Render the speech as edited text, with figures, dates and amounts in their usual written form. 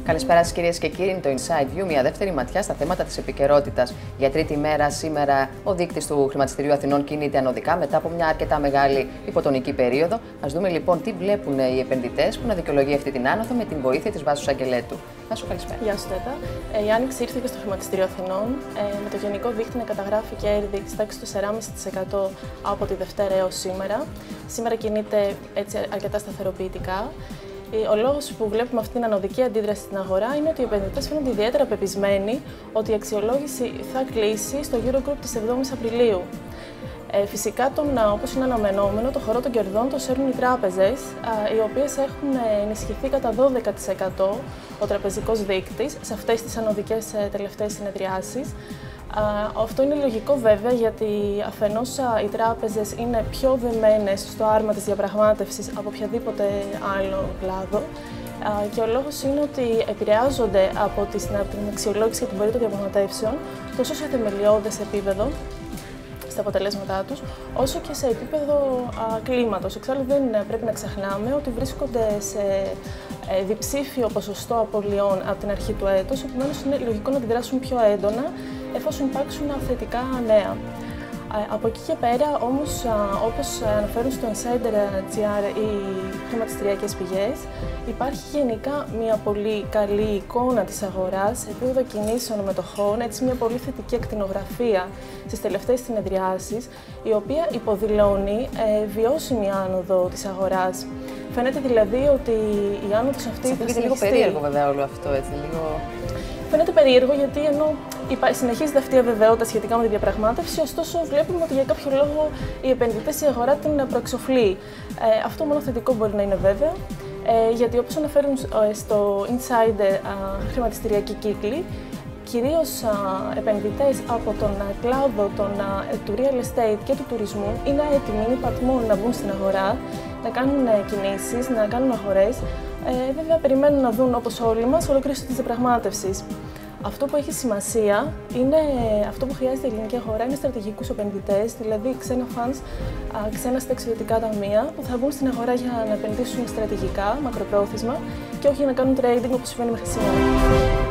Καλησπέρα σας κυρίες και κύριοι, είναι το Inside View, μια δεύτερη ματιά στα θέματα της επικαιρότητας. Για τρίτη μέρα σήμερα ο δείκτης του Χρηματιστηρίου Αθηνών κινείται ανωδικά μετά από μια αρκετά μεγάλη υποτονική περίοδο. Ας δούμε λοιπόν τι βλέπουν οι επενδυτές που να δικαιολογεί αυτή την άνοδο με την βοήθεια της Βάσου Αγγελέτου. Βάσου, καλησπέρα. Γεια σου, Τέτα. Η άνοιξη ήρθε και στο Χρηματιστήριο Αθηνών με το γενικό δείκτη να καταγράφει κέρδη της τάξης του 4,5% από τη Δευτέρα έως σήμερα. Σήμερα κινείται έτσι αρκετά σταθεροποιητικά. Ο λόγος που βλέπουμε αυτή την ανωδική αντίδραση στην αγορά είναι ότι οι επενδυτές φαίνονται ιδιαίτερα πεπισμένοι ότι η αξιολόγηση θα κλείσει στο Eurogroup της 7ης Απριλίου. Φυσικά, όπως είναι αναμενόμενο, το χορό των κερδών το σέρνουν οι τράπεζες, οι οποίες έχουν ενισχυθεί κατά 12% ο τραπεζικός δείκτης σε αυτές τις ανωδικές τελευταίες συνεδριάσεις. Αυτό είναι λογικό βέβαια, γιατί αφενός οι τράπεζες είναι πιο δεμένες στο άρμα της διαπραγμάτευσης από οποιαδήποτε άλλο κλάδο και ο λόγος είναι ότι επηρεάζονται από την αξιολόγηση και την πορεία των διαπραγματεύσεων τόσο σε θεμελιώδες επίπεδο στα αποτελέσματά τους, όσο και σε επίπεδο κλίματος. Εξάλλου δεν πρέπει να ξεχνάμε ότι βρίσκονται σε διψήφιο ποσοστό απολειών από την αρχή του έτους, επομένως είναι λογικό να αντιδράσουν πιο έντονα εφόσον υπάρξουν θετικά νέα. Από εκεί και πέρα όμως, όπως αναφέρουν στο Insider.gr οι χρηματιστηριακές πηγές, υπάρχει γενικά μια πολύ καλή εικόνα της αγοράς σε επίπεδο κινήσεων μετοχών, έτσι μια πολύ θετική ακτινογραφία στις τελευταίες συνεδριάσεις, η οποία υποδηλώνει βιώσιμη άνοδο της αγοράς. Φαίνεται δηλαδή ότι η άνοδος αυτή θα συνεχιστεί. Λίγο περίεργο βέβαια όλο αυτό, έτσι, λίγο... Φαίνεται περίεργο γιατί ενώ συνεχίζεται αυτή η αβεβαιότητα σχετικά με τη διαπραγμάτευση, ωστόσο βλέπουμε ότι για κάποιο λόγο οι επενδυτές, η αγορά την προεξοφλεί. Αυτό μόνο θετικό μπορεί να είναι βέβαια, γιατί όπως αναφέρουν στο Insider χρηματιστηριακοί κύκλοι, κυρίως επενδυτές από τον κλάδο του real estate και του τουρισμού είναι έτοιμοι, είναι πατμόν να μπουν στην αγορά, να κάνουν κινήσεις, να κάνουν αγορές. Βέβαια, περιμένουν να δουν, όπως όλοι μας, ολοκλήρωση της διαπραγμάτευσης. Αυτό που έχει σημασία είναι αυτό που χρειάζεται η ελληνική αγορά, είναι στρατηγικούς επενδυτές, δηλαδή ξένα funds, ξένα συνταξιδιωτικά ταμεία που θα μπουν στην αγορά για να επενδύσουν στρατηγικά, μακροπρόθεσμα και όχι για να κάνουν trading όπως συμβαίνει μέχρι σήμερα.